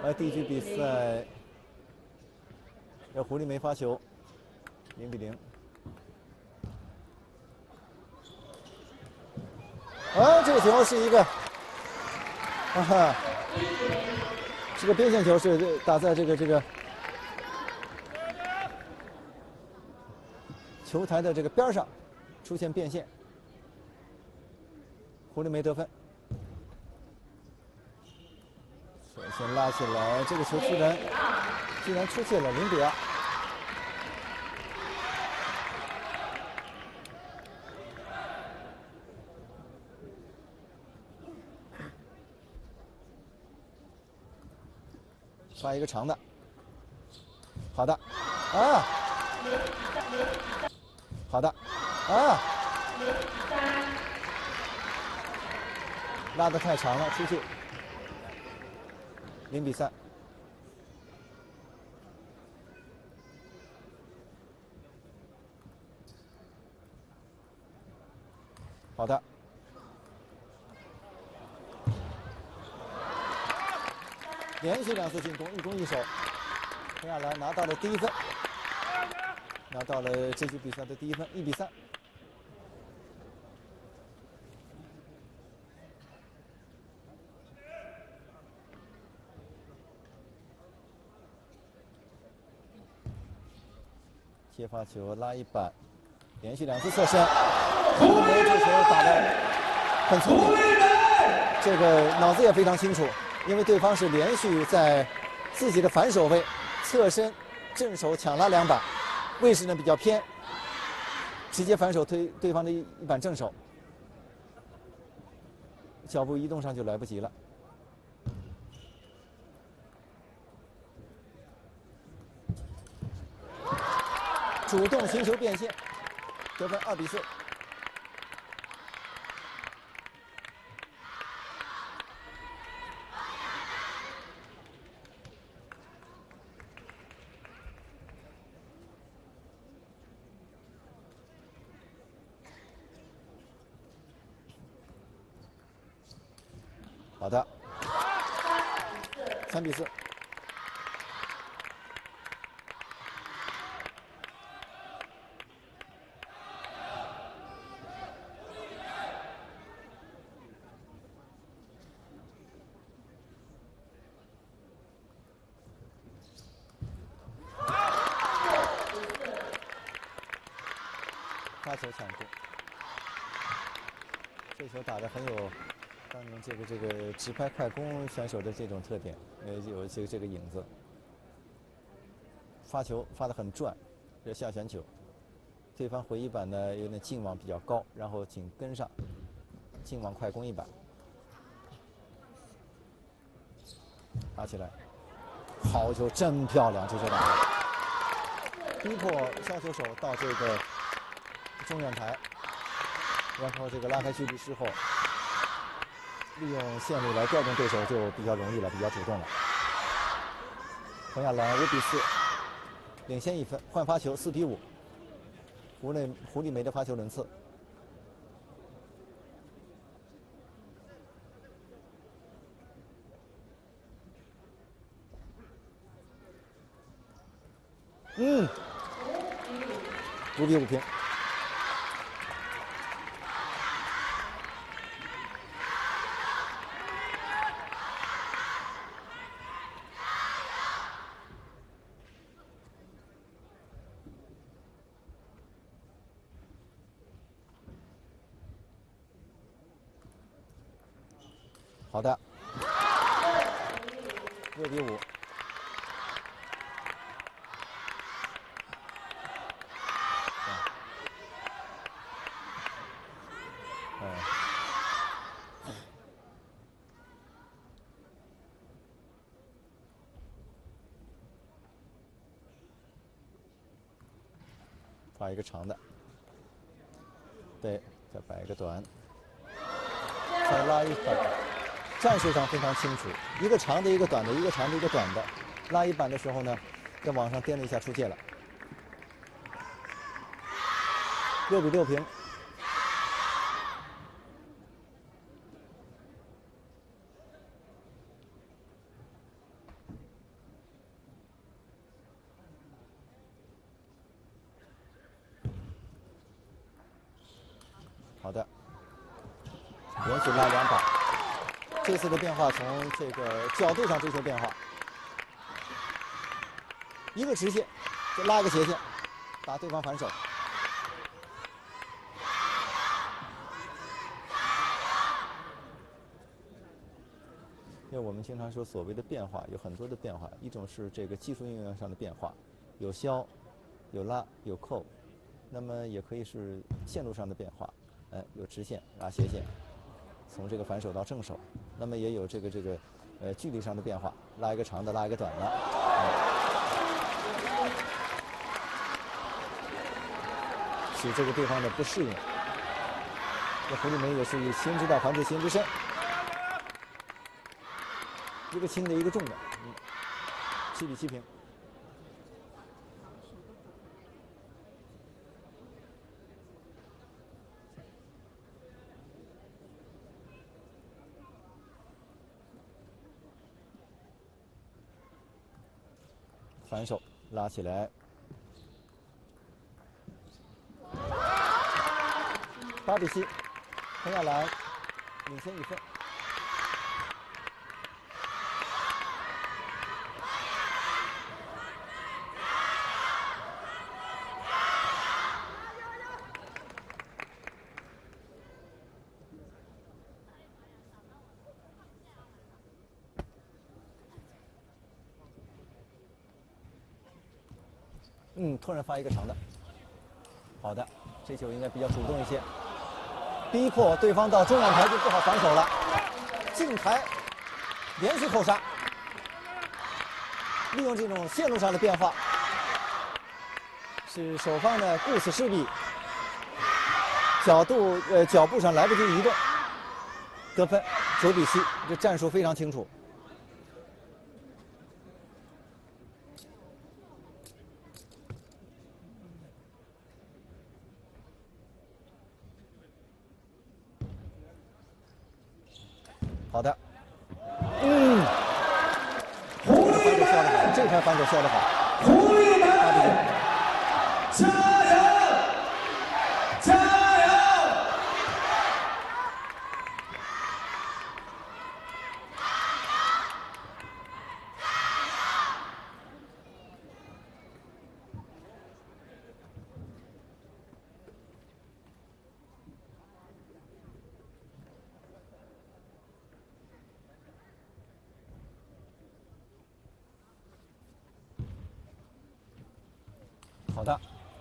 第一局比赛，胡丽梅发球，0-0。这个球是一个，是个边线球，是打在这个球台的这个边上，出现变线，胡丽梅得分。首先拉起来，这个球居然出界了，0-2。发一个长的，好的，好的，拉得太长了，出去，0-3。好的，连续2次进攻，1攻1守，陈亚兰拿到了第1分，拿到了这局比赛的第1分，1-3。接发球拉一板，连续2次侧身，胡丽梅这球打得很聪明，这个脑子也非常清楚，因为对方是连续在自己的反手位侧身正手抢拉2板，位置呢比较偏，直接反手推对方的一板正手，脚步移动上就来不及了。主动寻求变线，得分2-4。好的，3-4。发球抢攻，这球打得很有当年这个直拍快攻选手的这种特点，有这个影子。发球发得很转，这下旋球，对方回一板呢有点近网比较高，然后紧跟上，近网快攻一板，打起来，好球，真漂亮，这球打得，逼迫削球手到这个中远台，然后这个拉开距离之后，利用线路来调动对手就比较容易了，比较主动了。洪亚兰5-4，领先1分，换发球4-5。胡丽梅的发球轮次。5-5平。好的，6-5。发一个长的，对，再摆一个短，再拉一板。战术上非常清楚，一个长的，一个短的，一个长的，一个短的。拉一板的时候呢，在往上颠了一下，出界了。6-6平。 好的，连续拉2把，这次的变化从这个角度上追求变化，一个直线就拉一个斜线，打对方反手。因为我们经常说所谓的变化有很多的变化，一种是这个技术运用上的变化，有削、有拉、有扣，那么也可以是线路上的变化，有直线、拉斜线，从这个反手到正手，那么也有这个距离上的变化，拉一个长的，拉一个短的，使这个对方的不适应。这胡丽梅也是以先知道还治先知身。一个轻的，一个重的，7比7平。反手拉起来，8比7，洪亚兰领先1分。突然发一个长的，好的，这球应该比较主动一些，逼迫对方到中网台就不好反手了，近台连续扣杀，利用这种线路上的变化，使守方呢顾此失彼，脚步上来不及移动，得分9比7，这战术非常清楚。好的，这盘反手削得好，胡丽梅，加油，加油！好的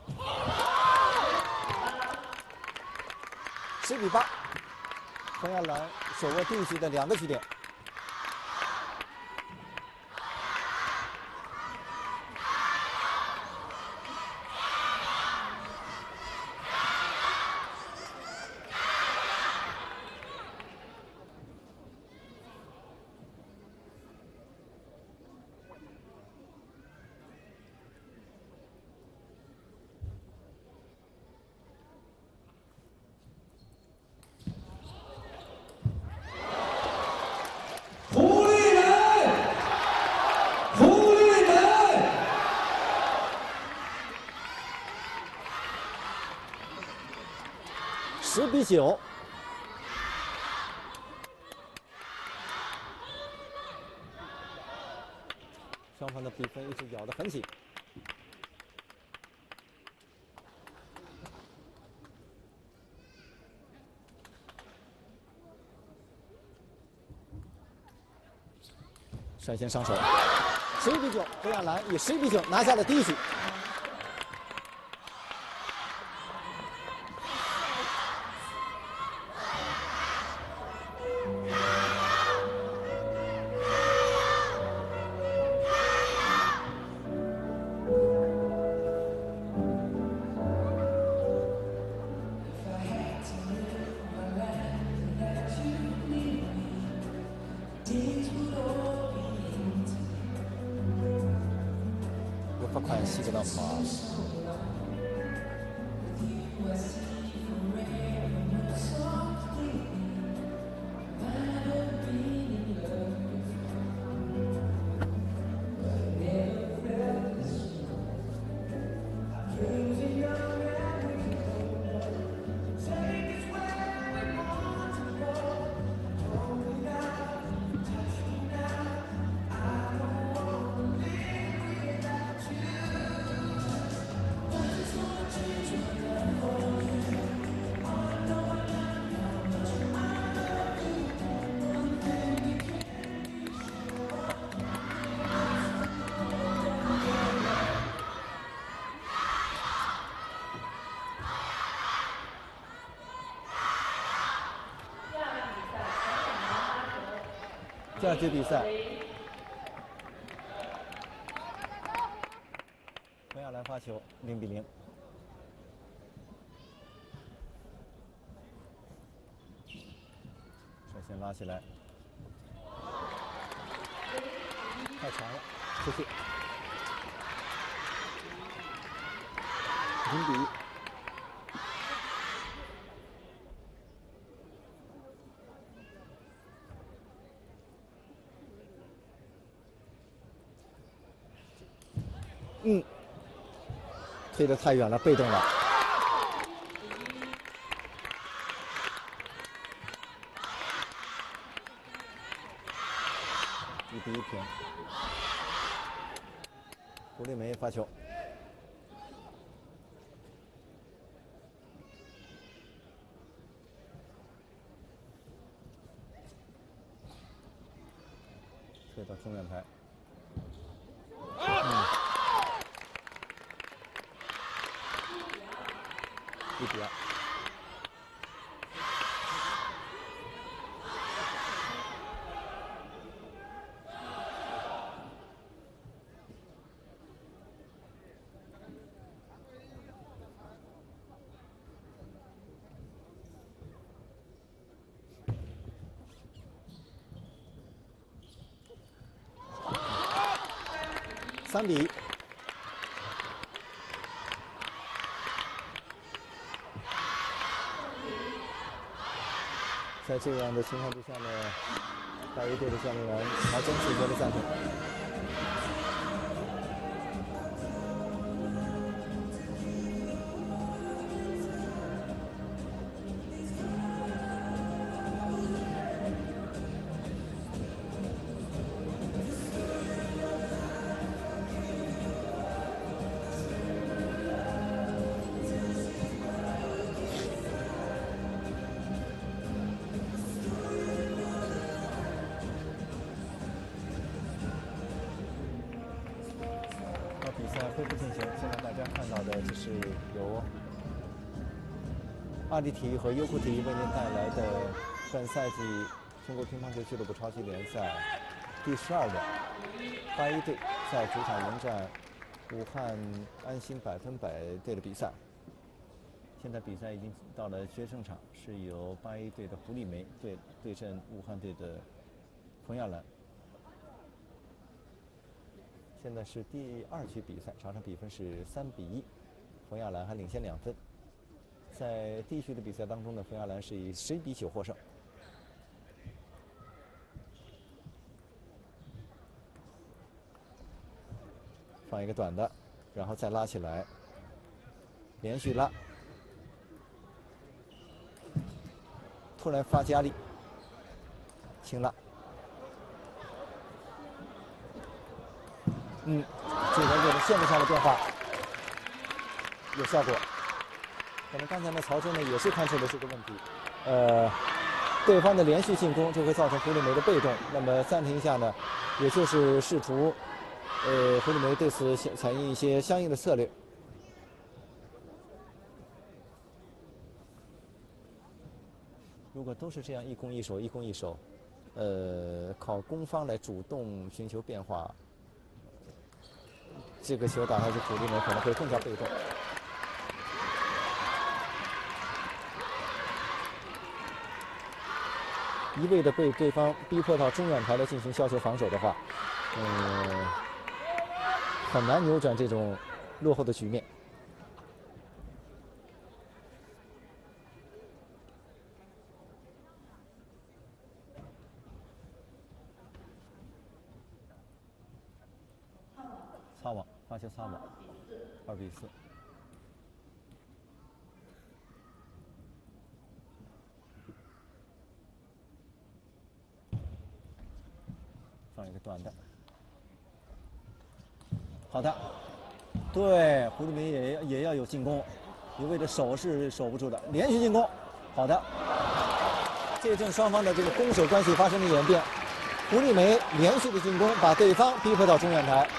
，10比8，洪亚兰手握第一局的2个局点。10比9，双方的比分一直咬得很紧。率先上手，11比9，洪亚兰以11比9拿下了第一局。罚款4个到罚。 第2局比赛，冯亚兰发球，0比0。首先拉起来，太长了，出去。0比1。推得太远了，被动了。1比1平。胡丽梅发球。推到中远台。1比2。3比1。在这样的情况之下呢，大一队的教练员曹真取得了暂停。比赛恢复进行，现在大家看到的这是由阿里体育和优酷体育为您带来的本赛季中国乒乓球俱乐部超级联赛第12轮，81队在主场迎战武汉安心100%队的比赛。现在比赛已经到了决胜场，是由81队的胡丽梅对阵武汉队的冯亚兰。现在是第2局比赛，场上比分是3比1，冯亚兰还领先2分。在第1局的比赛当中呢，冯亚兰是以11比9获胜。放一个短的，然后再拉起来，连续拉，突然发加力，轻拉。这个有了线路上的变化，有效果。可能刚才呢，曹真呢也是看出了这个问题。对方的连续进攻就会造成胡丽梅的被动。那么暂停一下呢，也就是试图，胡丽梅对此采用一些相应的策略。如果都是这样一攻一守，一攻一守，靠攻方来主动寻求变化。这个球打下去，胡丽梅可能会更加被动。一味的被对方逼迫到中远台来进行削球防守的话，很难扭转这种落后的局面。擦网，发球擦网，2比4。放一个短的，好的，对，胡丽梅也要有进攻，一味的守是守不住的，连续进攻，好的，这正双方的这个攻守关系发生了演变，胡丽梅连续的进攻把对方逼迫到中远台。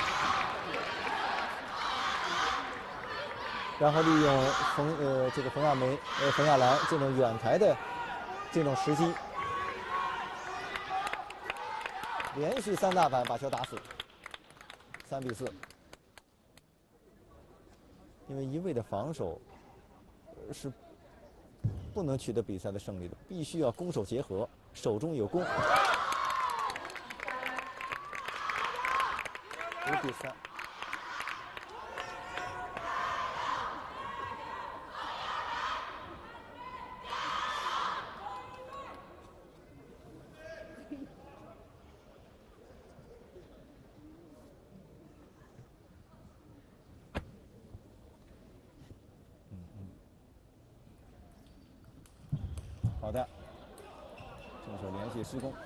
然后利用这个冯亚兰这种远台的这种时机， 连续3大板把球打死，3比4。因为一味的防守是不能取得比赛的胜利的，必须要攻守结合，手中有攻。5比3。好的，正手连续施攻。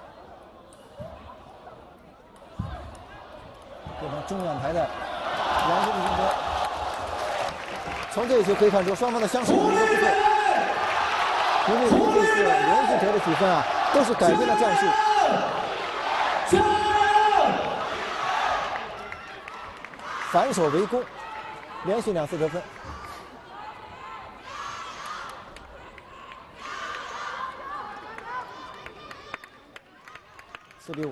对方中远台的连续的进攻。从这一球可以看出，双方的相守能力都不错。因为这次连续得的几分啊，都是改变了战术，反手为攻，连续2次得分。4比5。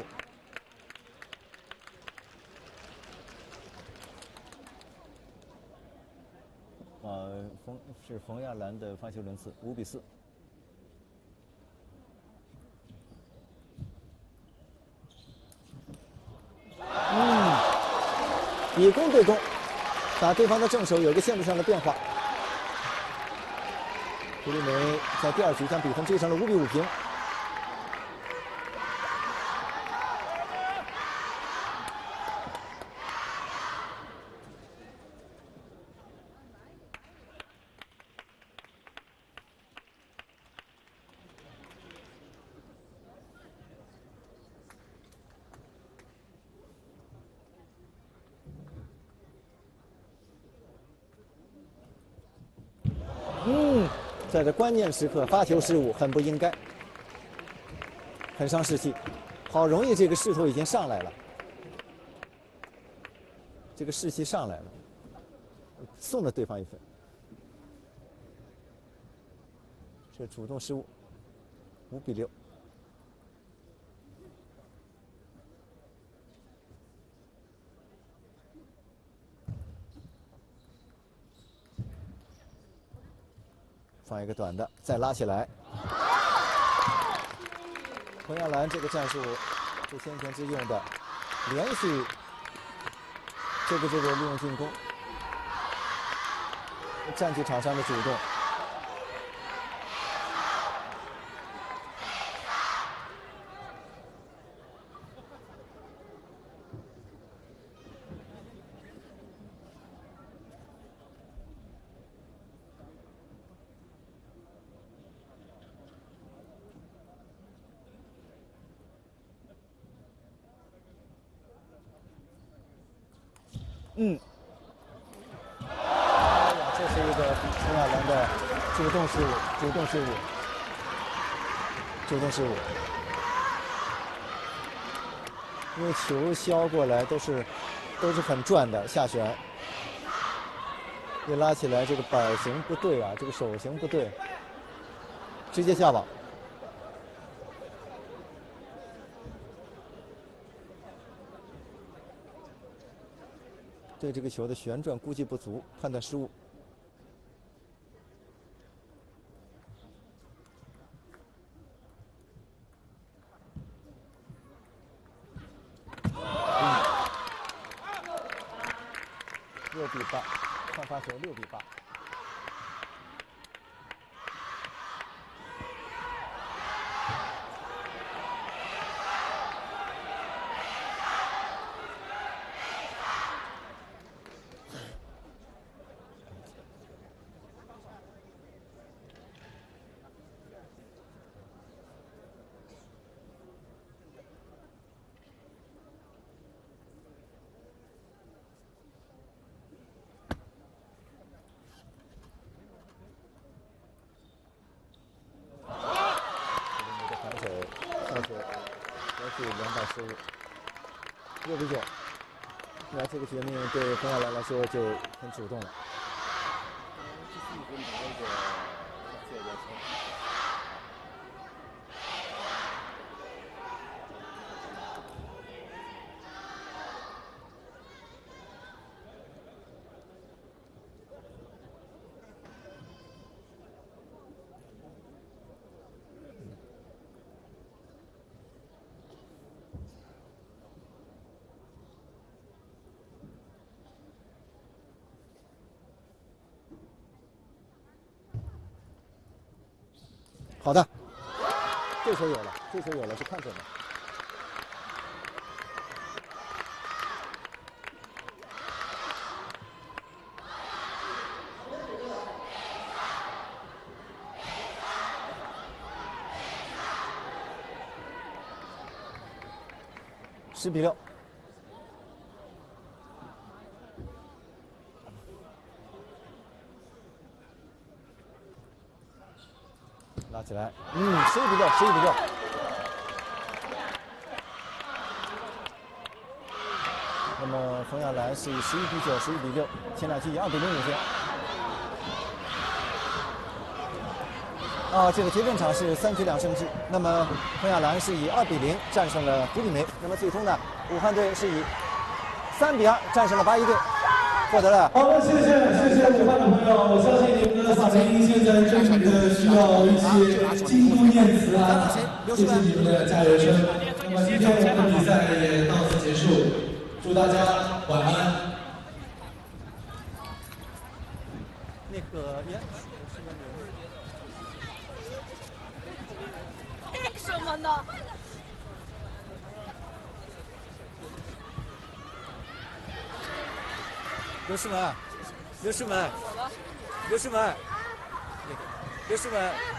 冯亚兰的发球轮次，5比4。以攻对攻，打对方的正手有一个线路上的变化。胡丽梅在第2局将比分追成了5比5平。在这关键时刻发球失误，很不应该，很伤士气。好容易这个势头已经上来了，这个士气上来了，送了对方1分。这主动失误，5比6。放一个短的，再拉起来。冯亚兰这个战术是先前之用的，连续这个利用进攻，占据场上的主动。这是一个冯亚兰的主动失误。因为球削过来都是很转的下旋，一拉起来这个板型不对啊，这个手型不对，直接下网。对这个球的旋转估计不足，判断失误。6比8，看发球6比8。6比9，那这个局面对冯亚兰来说就很主动了。 好的，这球有了，这球有了，是看准了。10比6。拉起来，11比6，11比6。那么冯亚兰是以11比9、11比6，前两局以2比0领先。这个决胜场是3局2胜制。那么冯亚兰是以2比0战胜了胡丽梅。那么最终呢，武汉队是以3比2战胜了八一队，获得了。 好的，谢谢武汉的朋友，我相信你们的嗓音现在真的需要一些京都念慈啊，谢谢你们的加油声。那么今天我们的比赛也到此结束，祝大家晚安。 那个什么呢？ 刘诗雯，刘诗雯，刘诗雯，刘诗雯。